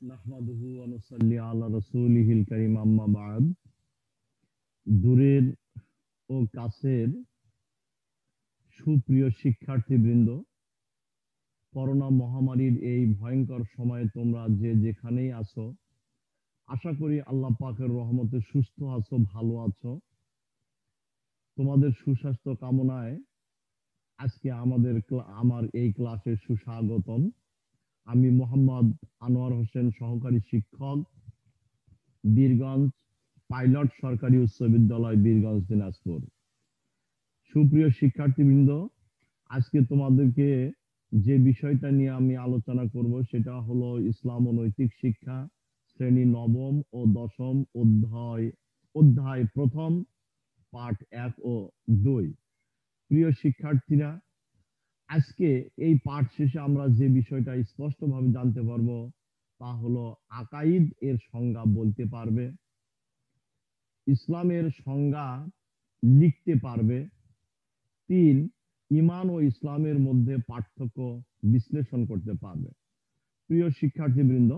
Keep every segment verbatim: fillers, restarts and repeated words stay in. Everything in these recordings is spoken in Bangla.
নাহমাদুহু ওয়া নুসাল্লি আলা রাসূলিহিল কারীম আম্মা বা'দ। দূরের ও কাছের সুপ্রিয় শিক্ষার্থীবৃন্দ, করোনা মহামারীর এই ভয়ঙ্কর সময়ে তোমরা যে যেখানেই আছো, আশা করি আল্লাহ পাকের রহমতে সুস্থ আছো, ভালো আছো। তোমাদের সুস্বাস্থ্য কামনায় আজকে আমাদের আমার এই ক্লাসে সুস্বাগতম। আমি মোহাম্মদ আনোয়ার হোসেন, সহকারী শিক্ষক, বীরগঞ্জ পাইলট সরকারি উচ্চ বিদ্যালয়, বীরগঞ্জ, দিনাজপুর। সুপ্রিয় শিক্ষার্থীবৃন্দ, আজকে তোমাদেরকে যে বিষয়টা নিয়ে আমি আলোচনা করব সেটা হলো ইসলাম ও নৈতিক শিক্ষা, শ্রেণী নবম ও দশম, অধ্যায় অধ্যায় প্রথম, পাঠ এক ও দুই। প্রিয় শিক্ষার্থীরা, আজকে এই পাঠ শেষে আমরা যে বিষয়টা স্পষ্টভাবে জানতে পারবো তা হলো আকাইদ এর সংজ্ঞা বলতে পারবে, ইসলামের সংজ্ঞা লিখতে পারবে। তিন, ইমান ও ইসলামের মধ্যে পার্থক্য বিশ্লেষণ করতে পারবে। প্রিয় শিক্ষার্থীবৃন্দ,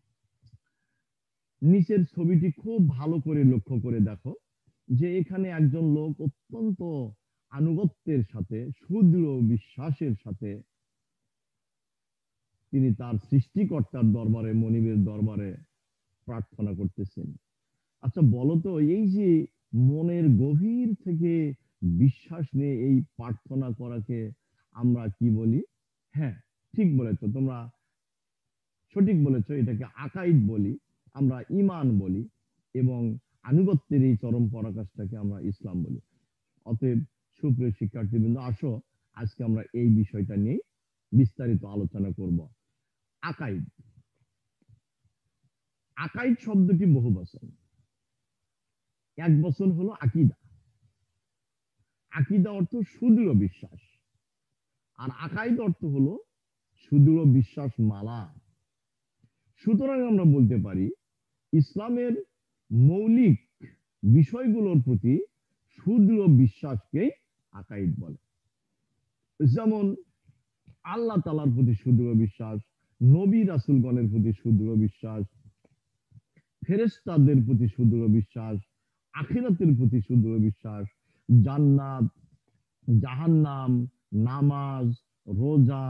নিচের ছবিটি খুব ভালো করে লক্ষ্য করে দেখো যে এখানে একজন লোক অত্যন্ত আনুগত্যের সাথে, সুদৃঢ় বিশ্বাসের সাথে তিনি তার সৃষ্টিকর্তার দরবারে, মনিবের দরবারে প্রার্থনা করতেছেন। আচ্ছা বলতো, এই যে মনের গভীর থেকে বিশ্বাস নিয়ে এই প্রার্থনা করাকে আমরা কি বলি? হ্যাঁ, ঠিক বলেছো, তোমরা সঠিক বলেছো, এটাকে আকাইদ বলি, আমরা ইমান বলি, এবং আনুগত্যের এই চরম পরাকাষ্ঠাকে আমরা ইসলাম বলি। অতএব সুপ্রিয় শিক্ষার্থীবৃন্দ, আসো আজকে আমরা এই বিষয়টা নিয়ে বিস্তারিত আলোচনা করব। আকাইদ আকাইদ শব্দটি বহু বচন। এক বচন হলো আকিদা। আকিদা অর্থ সুদৃঢ় বিশ্বাস, আর আকাইদ অর্থ হলো সুদৃঢ় বিশ্বাস মালা। সুতরাং আমরা বলতে পারি ইসলামের মৌলিক বিষয়গুলোর প্রতি সুদৃঢ় বিশ্বাসকেই আকাইদ বলে। যেমন আল্লাহ তাআলার প্রতি সুদৃঢ় বিশ্বাস, নবী রাসূলগণের প্রতি সুদৃঢ় বিশ্বাস, ফেরেশতাদের প্রতি সুদৃঢ় বিশ্বাস, আখিরাতের প্রতি সুদৃঢ় বিশ্বাস, জান্নাত, জাহান্নাম, নামাজ, রোজা,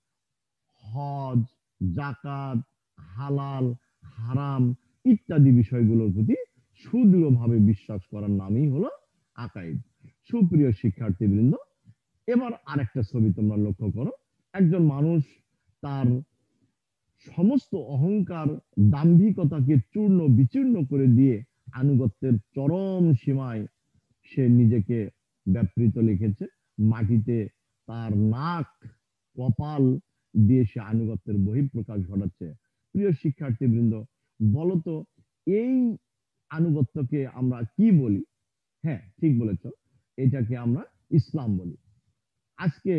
হজ, যাকাত, হালাল, হারাম ইত্যাদি বিষয়গুলোর প্রতি সুদৃঢ়ভাবে বিশ্বাস করার নামই হলো আকাইদ। সুপ্রিয় শিক্ষার্থীবৃন্দ, এবার আরেকটা ছবি তোমরা লক্ষ্য করো। একজন মানুষ তার সমস্ত অহংকার, দাম্ভিকতাকে চূর্ণ বিচূর্ণ করে দিয়ে আনুগত্যের চরম সীমায় সে নিজেকে ব্যাপৃত লিখেছে। মাটিতে তার নাক, কপাল দিয়ে সে আনুগত্যের বহিঃপ্রকাশ ঘটাচ্ছে। প্রিয় শিক্ষার্থীবৃন্দ, বলতো এই আনুগত্যকে আমরা কি বলি? হ্যাঁ, ঠিক বলেছ, এটাকে আমরা ইসলাম বলি। আজকে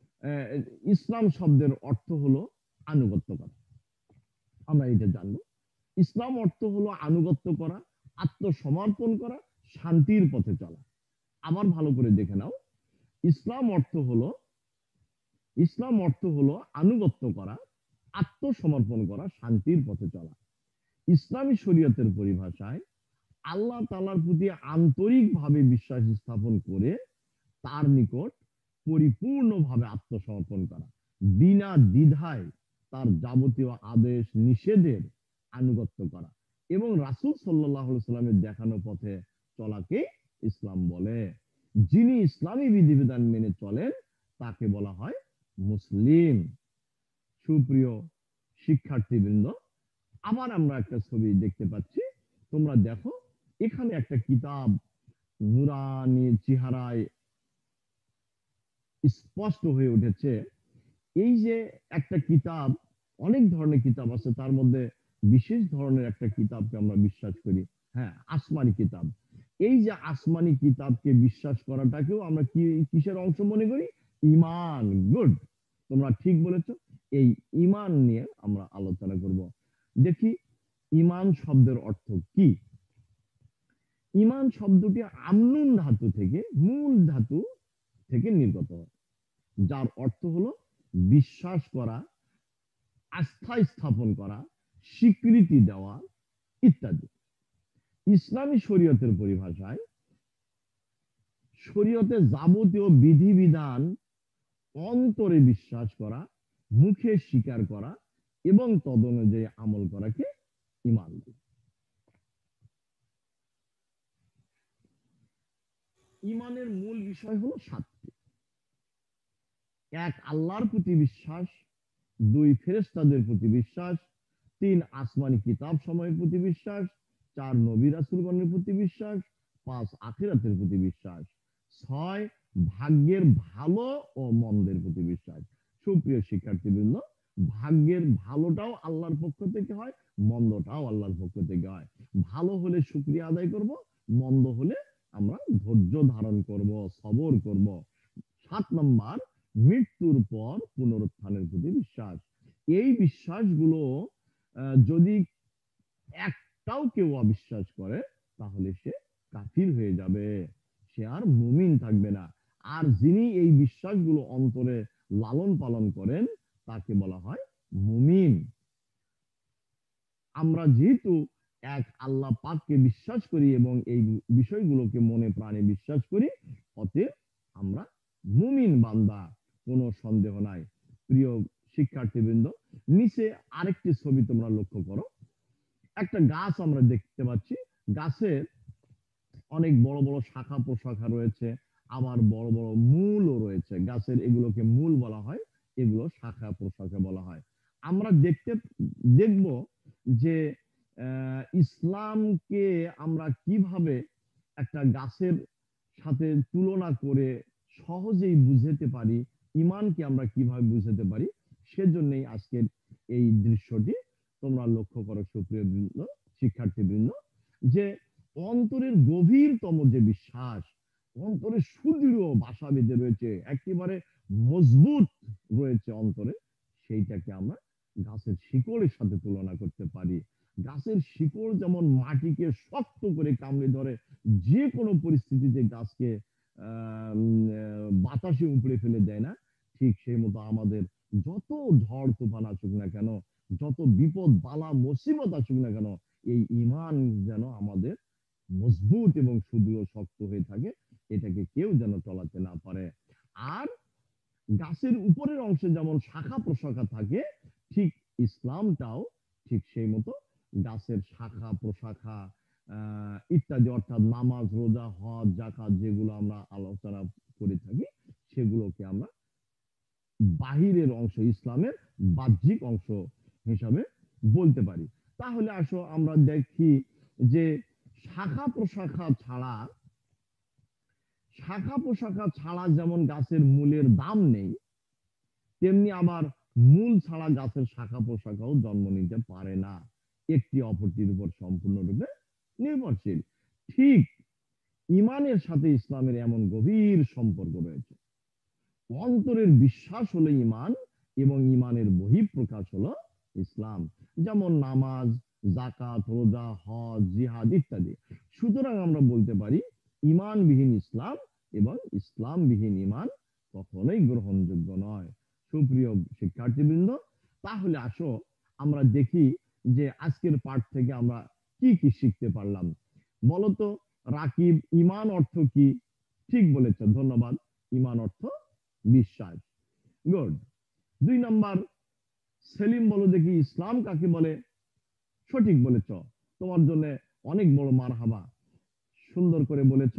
ইসলাম শব্দের অর্থ হলো আনুগত্য করা, আমরা এটা জানবো। ইসলাম অর্থ হলো আনুগত্য করা, আত্মসমর্পণ করা, শান্তির পথে চলা। আবার ভালো করে দেখে নাও, ইসলাম অর্থ হলো ইসলাম অর্থ হলো আনুগত্য করা, আত্মসমর্পণ করা, শান্তির পথে চলা। ইসলামী শরীয়তের পরিভাষায় আল্লাহ তাআলার প্রতি আন্তরিকভাবে বিশ্বাস স্থাপন করে তার নিকট পরিপূর্ণভাবে আত্মসমর্পণ করা, বিনা দ্বিধায় তার যাবতীয় আদেশ নিষেধের আনুগত্য করা, এবং রাসূল সাল্লাল্লাহু আলাইহি সাল্লামের দেখানো পথে চলাকে ইসলাম বলে। যিনি ইসলামী বিধিবিধান মেনে চলেন তাকে বলা হয় মুসলিম। সুপ্রিয় শিক্ষার্থীবৃন্দ, আবার আমরা একটা ছবি দেখতে পাচ্ছি, তোমরা দেখো এখানে একটা কিতাব নুরানি চেহারায় স্পষ্ট হয়ে উঠেছে। এই যে একটা কিতাব, অনেক ধরনের কিতাব আছে, তার মধ্যে বিশেষ ধরনের একটা কিতাবকে আমরা বিশ্বাস করি, হ্যাঁ, আসমানি কিতাব। এই যে আসমানি কিতাবকে বিশ্বাস করাটাকেও আমরা কি কিসের অংশ মনে করি? ইমান। গুড, তোমরা ঠিক বলেছো। এই ইমান নিয়ে আমরা আলোচনা করব। দেখি ইমান শব্দের অর্থ কি। ইমান শব্দটি আমনুন ধাতু থেকে, মূল ধাতু থেকে নির্গত হয়, যার অর্থ হলো বিশ্বাস করা, আস্থা স্থাপন করা, স্বীকৃতি দেওয়া ইত্যাদি। ইসলামী শরীয়তের পরিভাষায় শরীয়তের যাবতীয় বিধিবিধান অন্তরে বিশ্বাস করা, মুখে স্বীকার করা এবং তদনুযায়ী আমল করাকে ঈমান বলে। ঈমানের মূল বিষয় হলো সাতটি। এক, আল্লাহর প্রতি বিশ্বাস। দুই, ফেরেশতাদের প্রতি বিশ্বাস। তিন, আসমানি কিতাব সময়ের প্রতি বিশ্বাস। চার, নবী রাসূলগণের প্রতি বিশ্বাস। পাঁচ, আখিরাতের প্রতি বিশ্বাস। ছয়, ভাগ্যের ভালো ও মন্দের প্রতি বিশ্বাস। সুপ্রিয় শিক্ষার্থীবৃন্দ, ভাগ্যের ভালোটাও আল্লাহর পক্ষ থেকে হয়, মন্দটাও আল্লাহর পক্ষ থেকে হয়। ভালো হলে শুকরিয়া আদায় করব, মন্দ হলে আমরা ধৈর্য ধারণ করব, সবর করব। সাত নম্বর, মৃত্যুর পর পুনরুত্থানের প্রতি বিশ্বাস। এই বিশ্বাসগুলো আহ, যদি একটাও কেউ অবিশ্বাস করে তাহলে সে কাফির হয়ে যাবে, সে আর মুমিন থাকবে না। আর যিনি এই বিশ্বাসগুলো অন্তরে লালন পালন করেন তাকে বলা হয় মুমিন। আমরা যেহেতু এক আল্লাহ পাককে বিশ্বাস করি এবং এই বিষয়গুলোকে মনে প্রাণে বিশ্বাস করি, অতএব আমরা মুমিন বান্দা, কোনো সন্দেহ নাই। প্রিয় শিক্ষার্থীবৃন্দ, নিচে আরেকটি ছবি তোমরা লক্ষ্য করো। একটা গাছ আমরা দেখতে পাচ্ছি, গাছের অনেক বড় বড় শাখা প্রশাখা রয়েছে, আবার বড় বড় মূলও রয়েছে। গাছের এগুলোকে মূল বলা হয়, এগুলো শাখা প্রশাখা বলা হয়। আমরা দেখতে দেখব যে আহ, ইসলামকে আমরা কিভাবে একটা গাছের সাথে তুলনা করে সহজেই বুঝতে পারি, ইমানকে আমরা কিভাবে বুঝতে পারি, সেজন্যই আজকের এই দৃশ্যটি তোমরা লক্ষ্য করো সুপ্রিয় বৃন্দ, শিক্ষার্থীবৃন্দ, যে অন্তরের গভীরতম যে বিশ্বাস, অন্তরে সুদৃঢ় বাসা বেঁধে রয়েছে, একেবারে মজবুত রয়েছে অন্তরে, সেইটাকে আমরা গাছের শিকড়ের সাথে তুলনা করতে পারি। গাছের শিকড় যেমন মাটিকে শক্ত করে কামড়ে ধরে, যে কোনো পরিস্থিতিতে গাছকে আহ বাতাসে উপড়ে ফেলে দেয় না, ঠিক সেই মতো আমাদের যত ঝড় তুফান আসুক না কেন, যত বিপদ বালা মুসিবত আসুক না কেন, এই ঈমান যেন আমাদের মজবুত এবং সুদৃঢ় শক্ত হয়ে থাকে, এটাকে কেউ যেন টলাতে না পারে। আর গাছের উপরের অংশে যেমন শাখা প্রশাখা থাকে, ঠিক ইসলামটাও ঠিক সেই মতো গাছের শাখা প্রশাখা আহ ইত্যাদি, অর্থাৎ নামাজ, রোজা, হজ, যাকাত যেগুলো আমরা আলোচনা করে থাকি, সেগুলোকে আমরা বাহিরের অংশ, ইসলামের বাহ্যিক অংশ হিসাবে বলতে পারি। তাহলে আসো আমরা দেখি যে শাখা প্রশাখা ছাড়া শাখা প্রশাখা ছাড়া যেমন গাছের মূলের দাম নেই, তেমনি আবার মূল ছাড়া গাছের শাখা প্রশাখাও জন্ম নিতে পারে না, একটি অপরটির উপর সম্পূর্ণরূপে নির্ভরশীল। ঠিক ইমানের সাথে ইসলামের এমন গভীর সম্পর্ক রয়েছে। অন্তরের বিশ্বাস হলো ইমান এবং ইমানের বহিঃপ্রকাশ হলো ইসলাম, যেমন নামাজ, যাকাত, রোজা, হজ, জিহাদ ইত্যাদি। সুতরাং আমরা বলতে পারি ইমানবিহীন ইসলাম এবং ইসলামবিহীন ইমান কখনোই গ্রহণযোগ্য নয়। সুপ্রিয় শিক্ষার্থীবৃন্দ, তাহলে আসো আমরা দেখি যে আজকের পাঠ থেকে আমরা কি কি শিখতে পারলাম। বলতো রাকিব, ইমান অর্থ কি? ঠিক বলেছ, ধন্যবাদ। ইমান অর্থ বিশ্বাস। গুড। দুই নাম্বার, সেলিম বলো দেখি ইসলাম কাকে বলে? সঠিক বলেছ, তোমার জন্য অনেক বড় মারহাবা, সুন্দর করে বলেছ।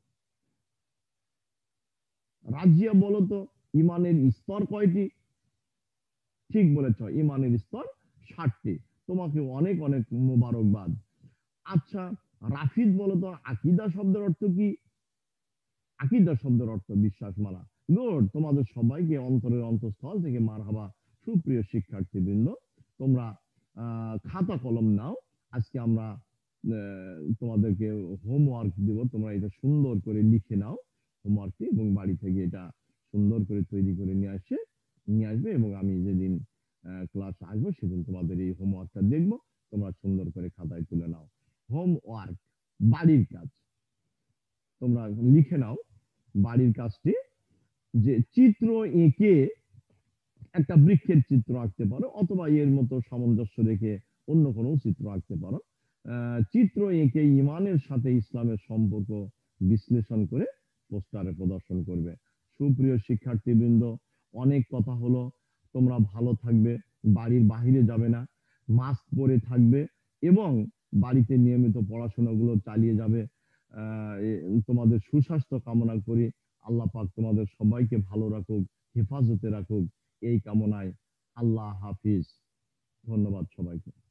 রাজিয়া বলো তো ইমানের স্তর কয়টি? ঠিক বলেছ, ইমানের স্তর ষাটটি। তোমাকে অনেক অনেক মোবারকবাদ। আচ্ছা, রাফিদ বলো তো আকিদা শব্দের অর্থ কি? আকিদা শব্দের অর্থ বিশ্বাস মানা। গুড, তোমাদের সবাইকে অন্তরের অন্তঃস্থল থেকে মারহাবা। সুপ্রিয় শিক্ষার্থীবৃন্দ, তোমরা আহ, খাতা কলম নাও। আজকে আমরা আহ, তোমাদেরকে হোমওয়ার্ক দিব, তোমরা এটা সুন্দর করে লিখে নাও হোমওয়ার্কটি, এবং বাড়ি থেকে এটা সুন্দর করে তৈরি করে নিয়ে আসে নিয়ে আসবে, এবং আমি যেদিন ক্লাস আসবো সেদিন তোমাদের এই হোমওয়ার্কটা দেখবো, তোমরা সুন্দর করে খাতায় তুলে নাও। হোমওয়ার্ক, বাড়ির কাজ, তোমরা লিখে নাও বাড়ির কাজটি, যে চিত্র এঁকে একটা বৃক্ষের চিত্র আঁকতে পারো, অথবা এর মতো সামঞ্জস্য রেখে অন্য কোনো চিত্র আঁকতে পারো। আহ, চিত্র এঁকে ইমানের সাথে ইসলামের সম্পর্ক বিশ্লেষণ করে পোস্টারে প্রদর্শন করবে। সুপ্রিয় শিক্ষার্থীবৃন্দ, অনেক কথা হলো। তোমরা ভালো থাকবে, বাড়ির বাহিরে যাবে না, মাস্ক পরে থাকবে এবং বাড়িতে নিয়মিত পড়াশোনাগুলো চালিয়ে যাবে। আহ, এ- তোমাদের সুস্বাস্থ্য কামনা করি। আল্লাহ পাক তোমাদের সবাইকে ভালো রাখুক, হেফাজতে রাখুক, এই কামনায়। আল্লাহ হাফিজ। ধন্যবাদ সবাইকে।